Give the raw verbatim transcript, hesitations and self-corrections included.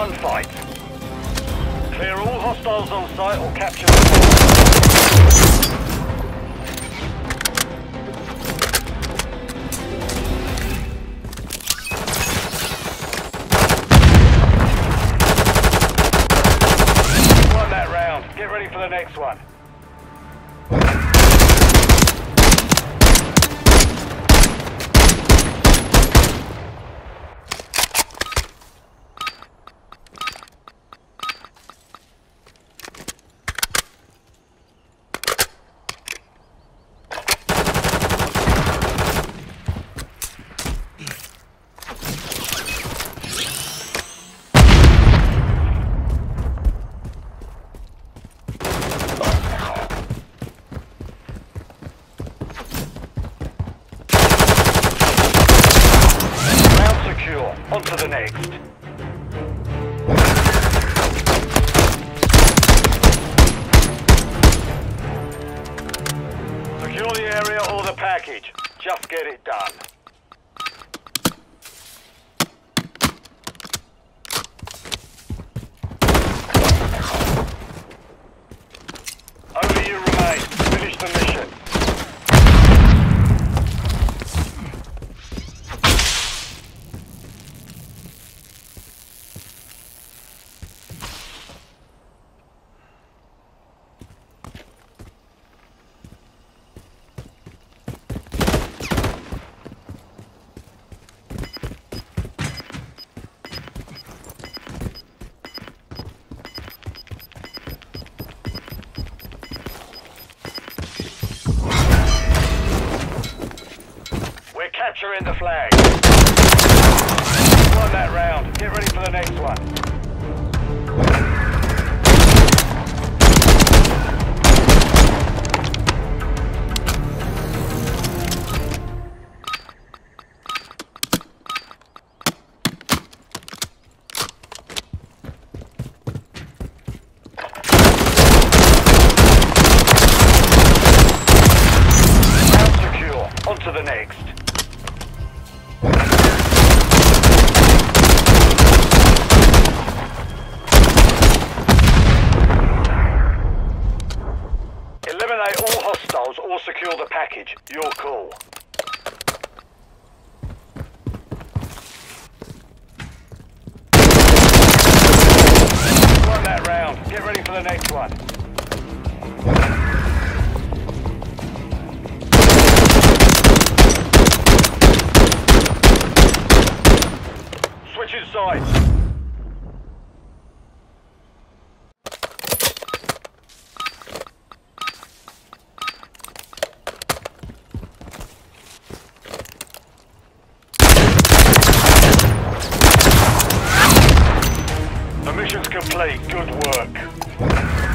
gunfight. Clear all hostiles on site or capture them. Get ready for the next one. On to the next. Secure the area or the package. Just get it done. Only you remain. Finish the mission. Capturing the flag. Won that round. Get ready for the next one. Round secure. On to the next. Eliminate all hostiles or secure the package. Your call. Won that round. Get ready for the next one. Switching sides. The mission's complete. Good work.